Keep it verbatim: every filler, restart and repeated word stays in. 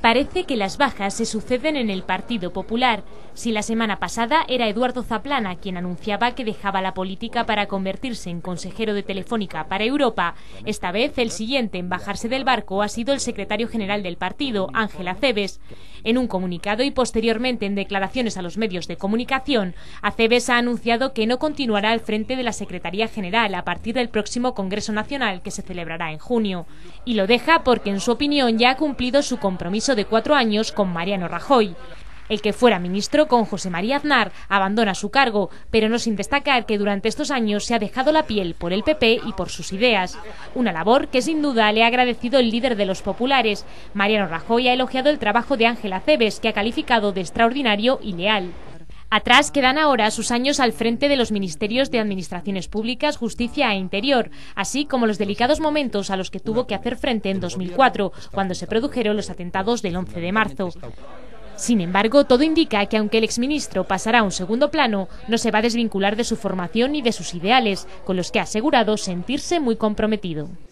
Parece que las bajas se suceden en el Partido Popular. Si la semana pasada era Eduardo Zaplana quien anunciaba que dejaba la política para convertirse en consejero de Telefónica para Europa, esta vez el siguiente en bajarse del barco ha sido el secretario general del partido, Ángel Acebes. En un comunicado y posteriormente en declaraciones a los medios de comunicación, Acebes ha anunciado que no continuará al frente de la Secretaría General a partir del próximo Congreso Nacional que se celebrará en junio. Y lo deja porque, en su opinión, ya ha cumplido su compromiso de cuatro años con Mariano Rajoy. El que fuera ministro con José María Aznar abandona su cargo, pero no sin destacar que durante estos años se ha dejado la piel por el P P y por sus ideas. Una labor que sin duda le ha agradecido el líder de los populares. Mariano Rajoy ha elogiado el trabajo de Ángel Acebes, que ha calificado de extraordinario y leal. Atrás quedan ahora sus años al frente de los ministerios de Administraciones Públicas, Justicia e Interior, así como los delicados momentos a los que tuvo que hacer frente en dos mil cuatro, cuando se produjeron los atentados del once de marzo. Sin embargo, todo indica que aunque el exministro pasará a un segundo plano, no se va a desvincular de su formación y de sus ideales, con los que ha asegurado sentirse muy comprometido.